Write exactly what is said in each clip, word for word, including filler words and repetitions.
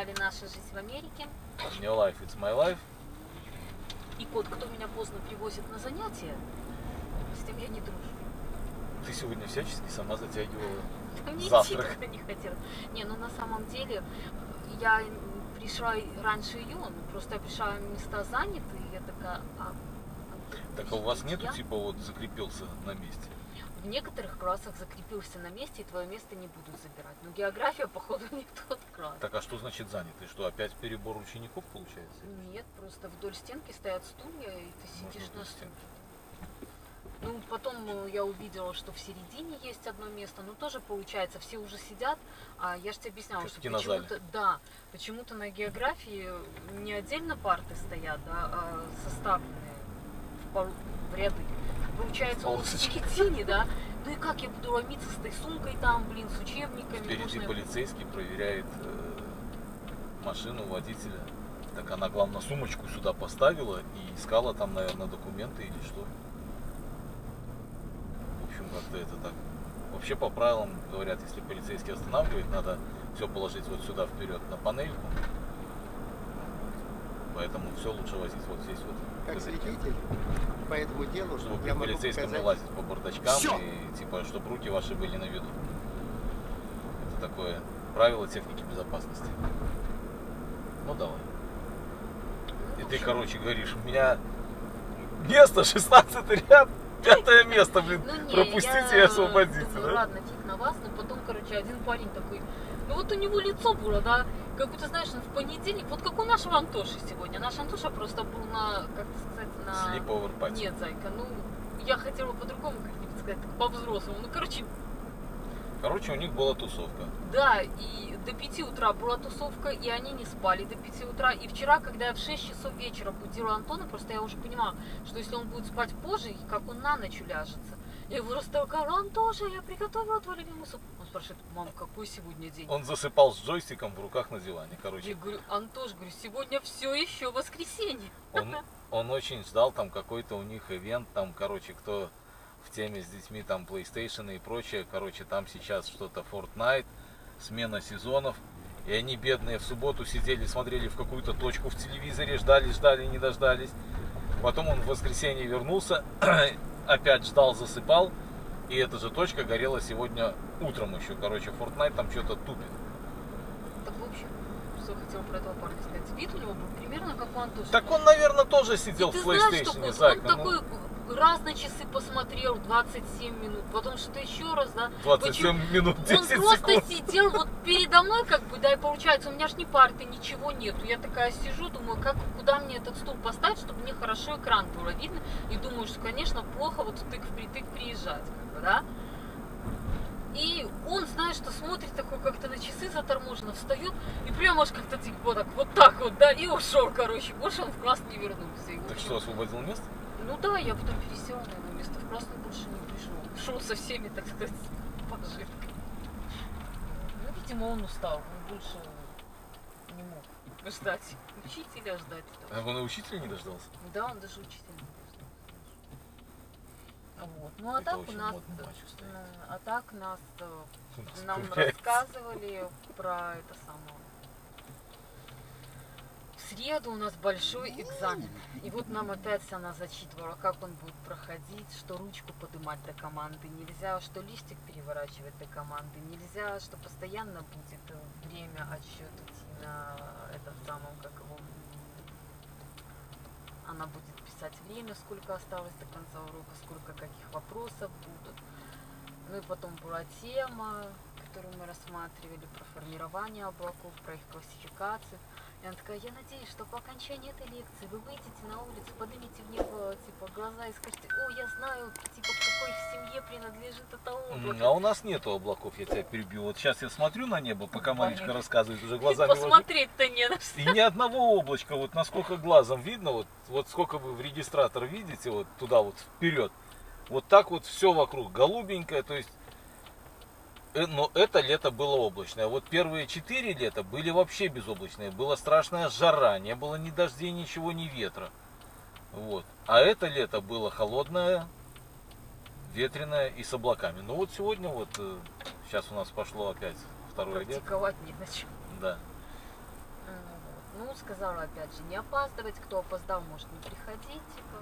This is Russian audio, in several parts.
канале «Наша жизнь в Америке». Your life, it's my life. И кот, кто меня поздно привозит на занятия, с тем я не дружу. Ты сегодня всячески сама затягивала Мне завтрак. идти не хотела. Не, ну на самом деле я пришла раньше ее, ну просто я пришла, места заняты, и я такая... А, а Так а у вас нету я? типа вот закрепился на месте? В некоторых классах закрепился на месте, и твое место не будут забирать. Но география, походу, не тот класс. Так а что значит занятый? Что опять перебор учеников получается? Нет, просто вдоль стенки стоят стулья, и ты сидишь Можно на вдоль стенки. стуле. Ну, потом я увидела, что в середине есть одно место, но тоже получается, все уже сидят, а я же тебе объясняла, что почему-то, да, почему-то на географии не отдельно парты стоят, да, а составленные в, пол, в ряды. Получается, он в середине, да, ну и как я буду ломиться с этой сумкой там, блин, с учебниками. Впереди нужно... полицейский проверяет э, машину водителя. Так она, главное, сумочку сюда поставила и искала там, наверное, документы или что. В общем, как-то это так. Вообще, по правилам говорят, если полицейский останавливает, надо все положить вот сюда вперед на панельку. Поэтому все лучше возить вот здесь вот. Как свидетель по этому делу, чтобы я при могу полицейском показать... не лазить по бардачкам Всё! и типа, чтобы руки ваши были на виду. Это такое правило техники безопасности. Ну давай. И ты, короче, говоришь, у меня место шестнадцатый ряд, пятое место, блин, ну, не, пропустите я и освободите, думаю, да? ладно, фиг на вас, но потом, короче, один парень такой, ну вот у него лицо было, да, как будто, знаешь, он в понедельник, вот как у нашего Антоши сегодня. Наш Антоша просто был на, как сказать, на... Sleepover party. Нет, зайка, ну, я хотела по-другому как-нибудь сказать, так по-взрослому. Ну, короче... Короче, у них была тусовка. Да, и до пяти утра была тусовка, и они не спали до пяти утра. И вчера, когда я в шесть часов вечера будила Антона, просто я уже понимала, что если он будет спать позже, как он на ночь уляжется. Я его растолкала: Антоша, я приготовила твой любимый суп. Он спрашивает: мам, какой сегодня день? Он засыпал с джойстиком в руках на диване, короче. Я говорю: Антош, говорю, сегодня все еще воскресенье. Он, он очень ждал там какой-то у них ивент, там, короче, кто в теме с детьми, там, PlayStation и прочее, короче, там сейчас что-то Fortnite, смена сезонов, и они, бедные, в субботу сидели, смотрели в какую-то точку в телевизоре, ждали, ждали, не дождались. Потом он в воскресенье вернулся, опять ждал, засыпал, и эта же точка горела сегодня утром еще, короче, Fortnite там что-то тупит. Так, в общем, что хотела про этого парня сказать. Вид у него был примерно как у Антоши. Так он, наверное, тоже сидел и в ты знаешь, что PlayStation, вот Зайка, он ну... такой раз на часы посмотрел, двадцать семь минут, потом что-то еще раз, да. двадцать семь минут, десять Он секунд. просто сидел вот передо мной, как бы, да, и получается, у меня ж ни парты, ничего нету. Я такая сижу, думаю, как, куда мне этот стул поставить, чтобы мне хорошо экран было видно. И думаю, что, конечно, плохо вот тык впритык приезжать, как бы, да. И он, знаешь, что смотрит такой как-то на часы заторможенно, встает и прямо аж как-то типа вот так, вот так вот, да, и ушел, короче. Больше он в класс не вернулся. И, Так общем, что, освободил место? ну да, я потом пересела на его место, в класс он больше не пришел. Шел со всеми, так сказать, пожитками. Ну, видимо, он устал, он больше не мог ждать учителя, ждать. А он и учителя не дождался? Да, он даже учителя не дождался. Вот. Ну а Это так у очень нас, модный мальчик стоит. ну, а так нас, э, У нас нам появляется. рассказывали про это самое. В среду у нас большой экзамен. И вот нам опять она зачитывала, как он будет проходить, что ручку поднимать до команды нельзя, что листик переворачивать до команды нельзя, что постоянно будет время отсчет идти на этом самом, как его, она будет писать время, сколько осталось до конца урока, сколько каких вопросов будут. Ну и потом была тема, которую мы рассматривали, про формирование облаков, про их классификацию. И она такая: я надеюсь, что по окончании этой лекции вы выйдете на улицу, поднимите в небо типа глаза и скажете: о, я знаю, типа, к какой семье принадлежит это облако. А у нас нету облаков, я тебя перебью. Вот сейчас я смотрю на небо, пока Маричка рассказывает, уже глазами ложу. Посмотреть-то не на что. И ни одного облачка, вот насколько глазом видно, вот, вот сколько вы в регистратор видите, вот туда вот вперед. Вот так вот все вокруг голубенькое, то есть, э, но это лето было облачное. Вот первые четыре лета были вообще безоблачные. Была страшная жара, не было ни дождей, ничего, ни ветра. Вот. А это лето было холодное, ветреное и с облаками. Ну вот сегодня вот, сейчас у нас пошло опять второе лето. Практиковать не на чем. Да. Ну, сказала, опять же, не опаздывать. Кто опоздал, может не приходить, типа.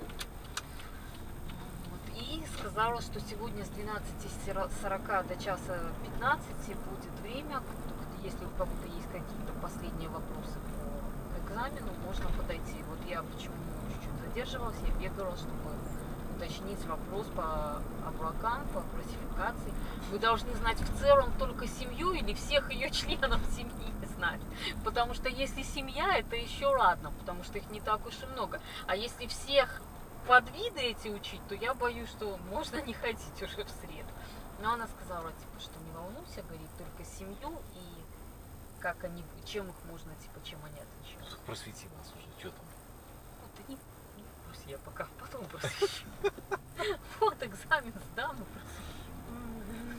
Вот. И сказала, что сегодня с двенадцати сорока до часа пятнадцати будет время. Если у кого-то есть какие-то последние вопросы по экзамену, можно подойти. Вот я почему чуть-чуть задерживалась, я бегала, чтобы уточнить вопрос по облакам, по классификации. Вы должны знать в целом только семью или всех ее членов семьи знать. Потому что если семья, это еще ладно, потому что их не так уж и много. А если всех подвиды эти учить, то я боюсь, что можно не ходить уже в среду. Но она сказала, типа, что не волнуйся, говорит, только семью и как они, чем их можно, типа, чем они отличаются. Просвети нас уже, что там? Ну, ты не, не пусть я пока потом просвещу. Вот экзамен сдам и просвещу.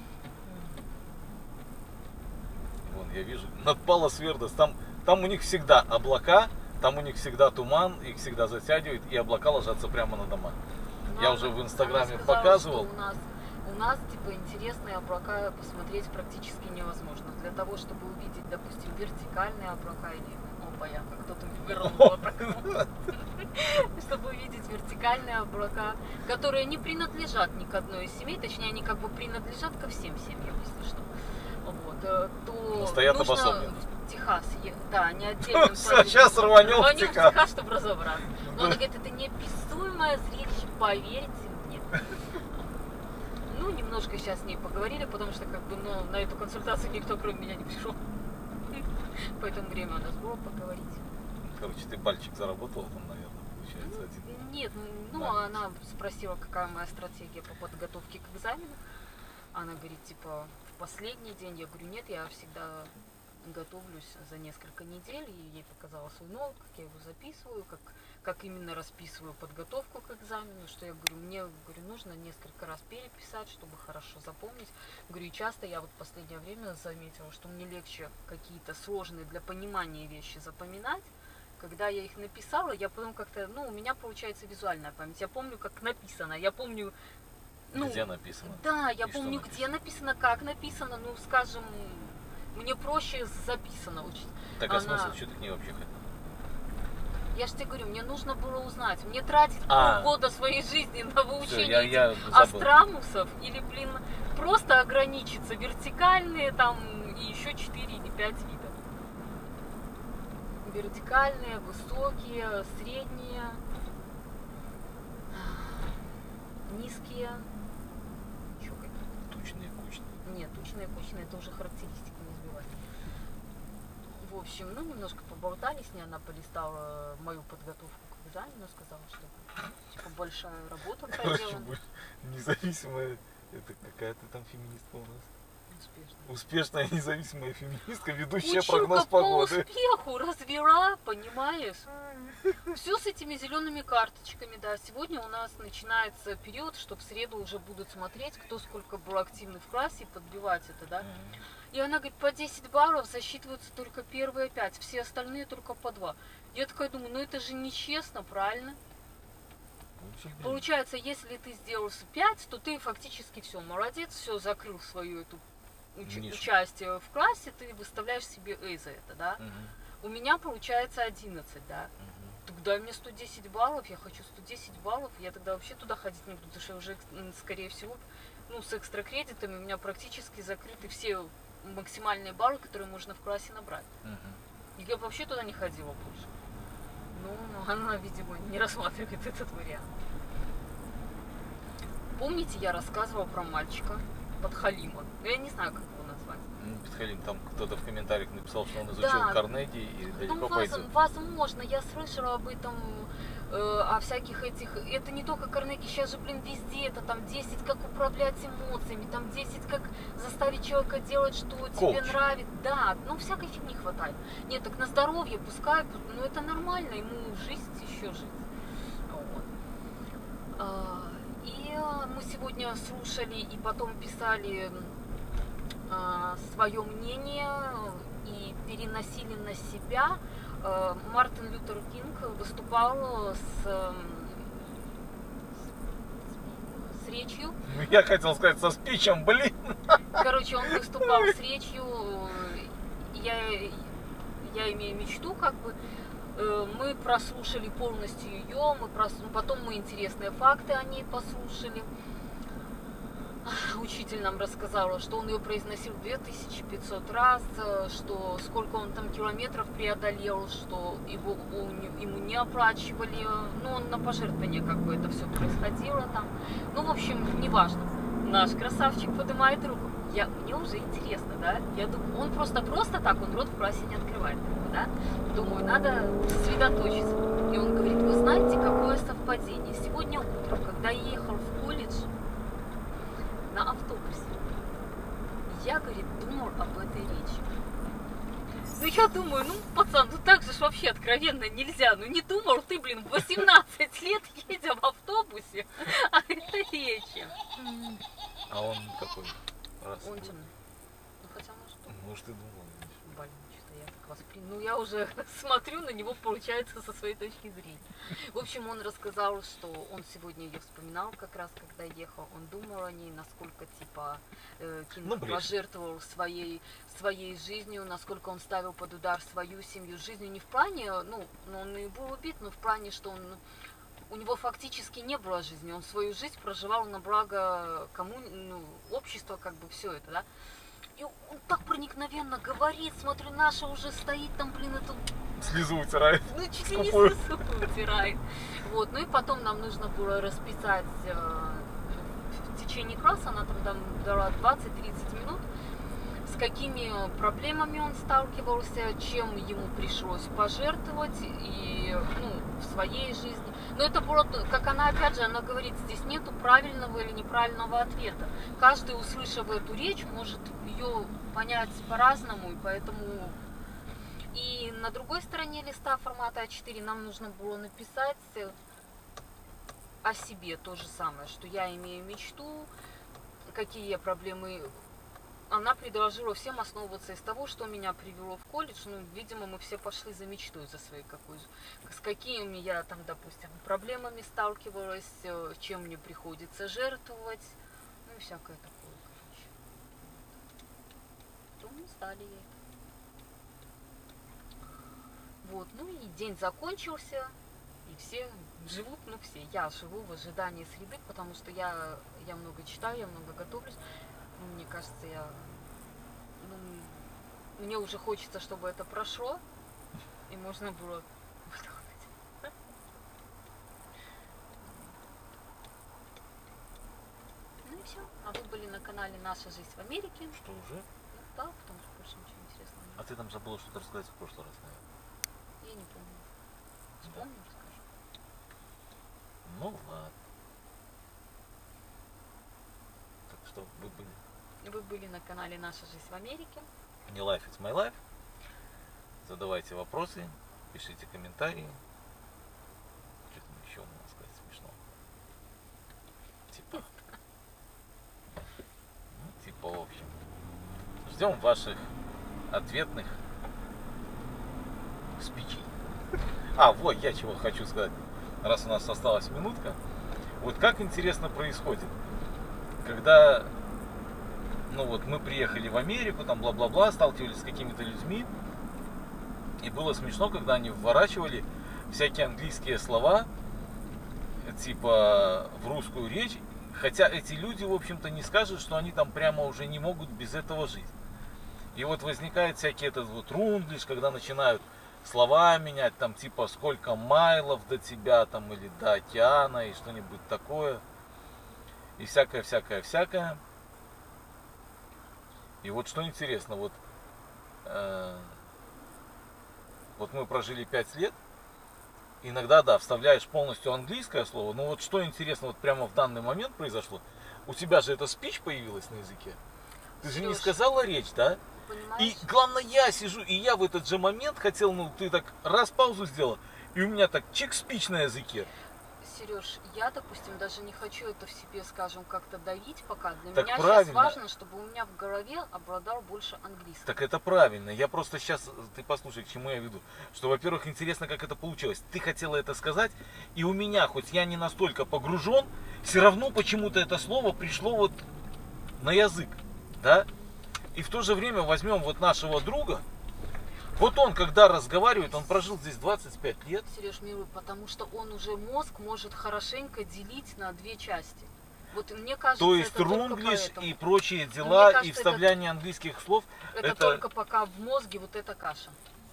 Вон, я вижу, над Палос Вердес, там, там у них всегда облака, там у них всегда туман, их всегда затягивает, и облака ложатся прямо на дома. Я уже в Инстаграме показывал. У нас, типа, интересные облака посмотреть практически невозможно. Для того, чтобы увидеть, допустим, вертикальные облака или... Опа, я как кто-то микрофон. Чтобы увидеть вертикальные облака, которые не принадлежат ни к одной из семей, точнее, они как бы принадлежат ко всем семьям, если что. Вот, то стоят нужно обособленно. в Техас, да, не отдельно. Сейчас рванем в Техас, чтобы разобраться. Но она говорит, это неописуемое зрелище, поверьте мне. Ну, немножко сейчас с ней поговорили, потому что как бы, ну, на эту консультацию никто кроме меня не пришел. Поэтому время у нас было поговорить. Короче, ты бальчик заработала там, наверное, получается, один. Нет, ну, да. Она спросила, какая моя стратегия по подготовке к экзамену. Она говорит, типа, в последний день. Я говорю, нет, я всегда готовлюсь за несколько недель. И ей показала свой ноут, как я его записываю, как, как именно расписываю подготовку к экзамену. Что я говорю, мне говорю, нужно несколько раз переписать, чтобы хорошо запомнить. Говорю, и часто я вот в последнее время заметила, что мне легче какие-то сложные для понимания вещи запоминать. Когда я их написала, я потом как-то, ну, у меня получается визуальная память. Я помню, как написано, я помню... Ну, где написано? Да, я и помню, где написано, как написано, ну, скажем, мне проще записано учить. Так, а Она... смысл, что ты к ней вообще хотел? Я же тебе говорю, мне нужно было узнать, мне тратить а. полгода своей жизни на выучение Всё, я, этих я астрамусов, или, блин, просто ограничиться вертикальные там и еще четыре или пять видов. Вертикальные, высокие, средние, низкие. Еще какие-то. Тучные, кучные. Нет, тучные, кучные, это уже характеристики, не сбивать. В общем, ну, немножко поболтали с ней, она полистала мою подготовку к экзамену, сказала, что, ну, типа, большая работа проделана. Независимая, это какая ты там феминистка у нас? Успешная. Успешная независимая феминистка, ведущая Училка прогноз по погоды. успеху развела, понимаешь? Все с этими зелеными карточками, да. Сегодня у нас начинается период, что в среду уже будут смотреть, кто сколько был активный в классе, и подбивать это, да. И она говорит, по десять баллов засчитываются только первые пять, все остальные только по два. Я такая думаю, ну это же нечестно, правильно? Получается, если ты сделал пять, то ты фактически все, молодец, все, закрыл свою эту уч- участие в классе, ты выставляешь себе A за это, да? Угу. У меня получается одиннадцать, да? Угу. Так дай мне сто десять баллов, я хочу сто десять баллов, я тогда вообще туда ходить не буду, потому что уже, скорее всего, ну, с экстра кредитами у меня практически закрыты все максимальные баллы, которые можно в классе набрать. Угу. Я бы вообще туда не ходила больше. Ну, она, видимо, не рассматривает этот вариант. Помните, я рассказывала про мальчика Подхалима? Я не знаю, как его назвать. Подхалим, там кто-то в комментариях написал, что он изучил да. Карнеги и далеко ну, пойдет. Возможно, я слышала об этом, э, о всяких этих... Это не только Карнеги, сейчас же, блин, везде это там десять, как управлять эмоциями, там десять, как заставить человека делать, что Коуч. Тебе нравится. Да, ну всякой фигни хватает. Нет, так на здоровье пускай, ну это нормально, ему жизнь еще жить. Вот. А, и мы сегодня слушали и потом писали а, свое мнение и переносили на себя. А, Мартин Лютер Кинг выступал с, с, с речью. Я хотел сказать со спичем, блин. Короче, он выступал с речью. Я, я имею мечту, как бы, э, мы прослушали полностью ее, мы прос... потом мы интересные факты о ней послушали. Учитель нам рассказал, что он ее произносил две тысячи пятьсот раз, что сколько он там километров преодолел, что его, он, ему не оплачивали, ну, он на пожертвование как бы это все происходило там. Ну, в общем, неважно. Наш красавчик поднимает руку. Я, мне уже интересно, да? Я думаю, он просто-просто так, он рот в классе не открывает, да? Думаю, надо сосредоточиться. И он говорит, вы знаете, какое совпадение? Сегодня утром, когда я ехал в колледж, на автобусе. Я, говорит, думал об этой речи. Ну, я думаю, ну, пацан, ну так же ж вообще откровенно нельзя. Ну, не думал ты, блин, в восемнадцать лет едя в автобусе о этой речи. А он какой? Раз. Он темный. Ну, хотя, может, он... Может, ты думал. Блин, что-то я так воспринял. Ну, я уже смотрю на него, получается, со своей точки зрения. В общем, он рассказал, что он сегодня ее вспоминал как раз, когда ехал. Он думал о ней, насколько, типа, э, Кинг ну, пожертвовал своей, своей жизнью, насколько он ставил под удар свою семью. Жизнью не в плане, ну, ну он и был убит, но в плане, что он... У него фактически не было жизни. Он свою жизнь проживал на благо кому, ну, общества, как бы, все это, да. И он так проникновенно говорит, смотрю, наша уже стоит там, блин, эту... Слезу утирает. Ну, чуть ли не слезу утирает. Вот, ну и потом нам нужно было расписать э, в течение класса, она там, там дала двадцать-тридцать минут, с какими проблемами он сталкивался, чем ему пришлось пожертвовать и, ну, в своей жизни. Но это было, как она, опять же, она говорит, здесь нету правильного или неправильного ответа. Каждый, услышав эту речь, может ее понять по-разному, и поэтому... И на другой стороне листа формата а четыре нам нужно было написать о себе то же самое, что я имею мечту, какие проблемы... Она предложила всем основываться из того, что меня привело в колледж. Ну, видимо, мы все пошли за мечтой, за своей какой, с какими я там, допустим, проблемами сталкивалась, чем мне приходится жертвовать, ну и всякое такое, короче. То мы сдали ей. Вот, ну и день закончился, и все живут, ну все, я живу в ожидании среды, потому что я, я много читаю, я много готовлюсь. Мне кажется, я, ну, мне уже хочется, чтобы это прошло, и можно было выдохнуть. Ну и все. А вы были на канале «Наша жизнь в Америке». Что, уже? Ну, да, потому что больше ничего интересного нет. А ты там забыла что-то рассказать в прошлый раз, наверное? Я не помню. Вспомню, расскажу. Ну ладно. Так что вы были... Вы были на канале «Наша жизнь в Америке». Не life, it's my life. Задавайте вопросы, пишите комментарии. Что там еще можно сказать смешно? Типа. Ну, типа, в общем. Ждем ваших ответных спичей. А, вот я чего хочу сказать. Раз у нас осталась минутка. Вот как интересно происходит. Когда... Ну вот мы приехали в Америку, там бла-бла-бла, сталкивались с какими-то людьми. И было смешно, когда они вворачивали всякие английские слова, типа в русскую речь. Хотя эти люди, в общем-то, не скажут, что они там прямо уже не могут без этого жить. И вот возникает всякий этот вот рунглиш, когда начинают слова менять, там типа сколько майлов до тебя, там или до океана, и что-нибудь такое. И всякое-всякое-всякое. И вот что интересно, вот, э, вот мы прожили пять лет, иногда, да, вставляешь полностью английское слово, но вот что интересно, вот прямо в данный момент произошло, у тебя же это спич появилась на языке, ты же не сказала речь, да? Понимаешь? И главное, я сижу, и я в этот же момент хотел, ну, ты так раз паузу сделал, и у меня так чик спич на языке. Сереж, я, допустим, даже не хочу это в себе, скажем, как-то давить пока. Для Так меня правильно. сейчас важно, чтобы у меня в голове обладал больше английского. Так это правильно. Я просто сейчас, ты послушай, к чему я веду. Что, во-первых, интересно, как это получилось. Ты хотела это сказать, и у меня, хоть я не настолько погружен, все равно почему-то это слово пришло вот на язык, да? И в то же время возьмем вот нашего друга, Вот он, когда разговаривает, он прожил здесь двадцать пять лет. Сереж, милый, потому что он уже мозг может хорошенько делить на две части. Вот мне кажется, То есть это только рунглиш поэтому. и прочие дела, кажется, и вставляние английских слов, Это, это только пока в мозге вот эта каша.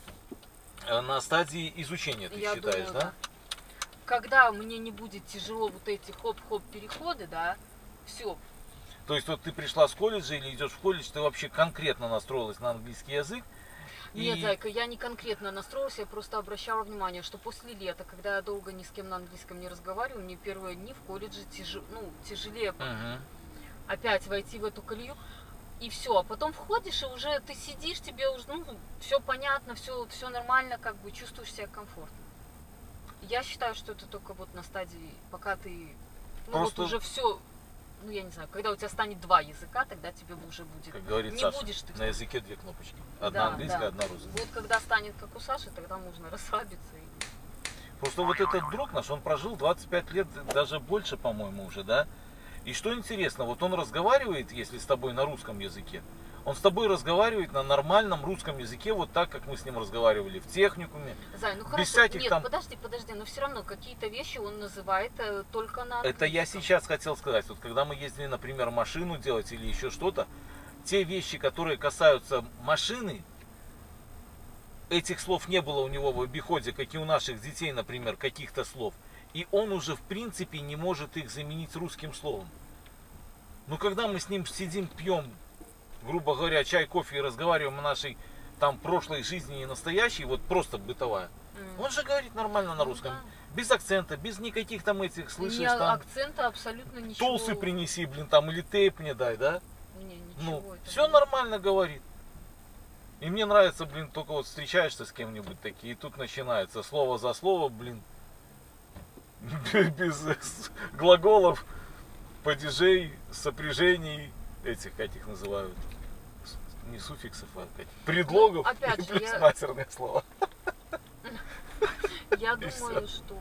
на стадии изучения, ты Я считаешь, думаю, да? да. Когда мне не будет тяжело вот эти хоп-хоп переходы, да, все. То есть вот ты пришла с колледжа или идешь в колледж, ты вообще конкретно настроилась на английский язык. Нет, и... зайка, я не конкретно настроилась, я просто обращала внимание, что после лета, когда я долго ни с кем на английском не разговариваю, мне первые дни в колледже тяж... ну, тяжелее Угу. опять войти в эту колею. И все, а потом входишь, и уже ты сидишь, тебе уже, ну, все понятно, все, все нормально, как бы чувствуешь себя комфортно. Я считаю, что это только вот на стадии, пока ты, ну, Просто- вот уже все, ну, я не знаю, когда у тебя станет два языка, тогда тебе уже будет, Как говорит не Саша, будешь ты. на языке две кнопочки. Одна Да, английская, да. одна русская. Вот когда станет как у Саши, тогда можно расслабиться. И... Просто вот этот друг наш, он прожил двадцать пять лет, даже больше, по-моему, уже, да? И что интересно, вот он разговаривает, если с тобой на русском языке, он с тобой разговаривает на нормальном русском языке, вот так, как мы с ним разговаривали в техникуме. Зай, ну Без хорошо, всяких нет, там- подожди, подожди, но все равно какие-то вещи он называет э, только на Это я английском. сейчас хотел сказать. Вот когда мы ездили, например, машину делать или еще что-то, те вещи, которые касаются машины, этих слов не было у него в обиходе, как и у наших детей, например, каких-то слов. И он уже в принципе не может их заменить русским словом. Но когда мы с ним сидим, пьем, грубо говоря, чай, кофе и разговариваем о нашей там прошлой жизни и настоящей, вот просто бытовая, М. он же говорит нормально на Ну русском. да. Без акцента, без никаких там этих, слышишь, Не там, акцента абсолютно ничего. толсы принеси, блин, там, или тейп мне дай, да? Не, ничего. Ну, это все не- нормально говорит. И мне нравится, блин, только вот встречаешься с кем-нибудь такие, и тут начинается слово за слово, блин, без э, с- глаголов, падежей, сопряжений, этих, как их называют, С- не суффиксов, а как, предлогов, Ну, опять и же, плюс я- матерные слова. Я И думаю, что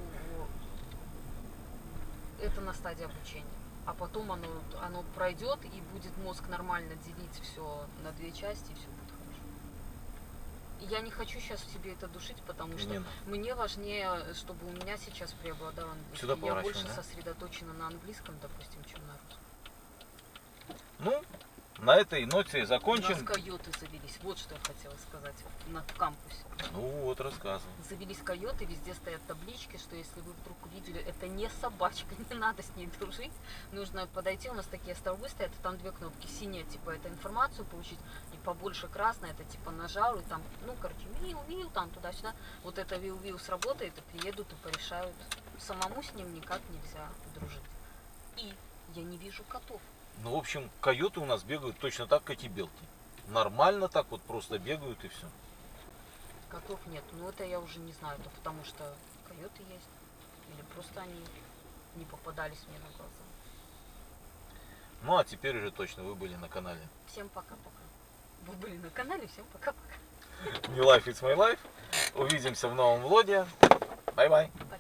это на стадии обучения. А потом оно, оно пройдет и будет мозг нормально делить все на две части, и все будет хорошо. И я не хочу сейчас в себе это душить, потому что Не надо. мне важнее, чтобы у меня сейчас преобладал английский. Сюда Я поворачиваем, больше да? сосредоточена на английском, допустим, чем на русском. Ну, на этой ноте У нас закончим. койоты завелись. Вот что я хотела сказать на, в кампусе. Ну вот, рассказывай. Завелись койоты, везде стоят таблички, что если вы вдруг увидели, это не собачка, не надо с ней дружить. Нужно подойти, у нас такие столбы стоят, и там две кнопки. Синяя, типа, это информацию получить, и побольше красная, это типа нажал, и там, ну, короче, вил-вил, там туда-сюда. Вот это вил-вил сработает, и приедут, и порешают. Самому с ним никак нельзя дружить. И я не вижу котов. Ну, в общем, койоты у нас бегают точно так, как и белки. Нормально так вот просто бегают и все. Котов нет. Ну, это я уже не знаю, это потому что койоты есть. Или просто они не попадались мне на глаза. Ну, а теперь уже точно вы были на канале. Всем пока-пока. Вы были на канале, всем пока-пока. Не Life It's My Life. Увидимся в новом влоге. Бай-бай.